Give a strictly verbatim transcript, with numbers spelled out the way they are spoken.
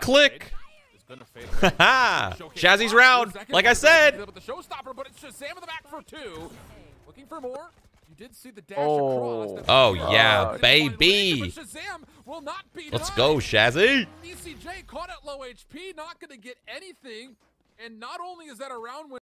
click. Haha. Shazzy's round. Like I said. But the showstopper, but it's shahzam in the back for two. Looking for more. You did see the dash Oh. across. Oh, yeah, God. baby. But shahzam will not be Let's done. go, Shazzy. E C J caught at low H P, not going to get anything. And not only is that a round win.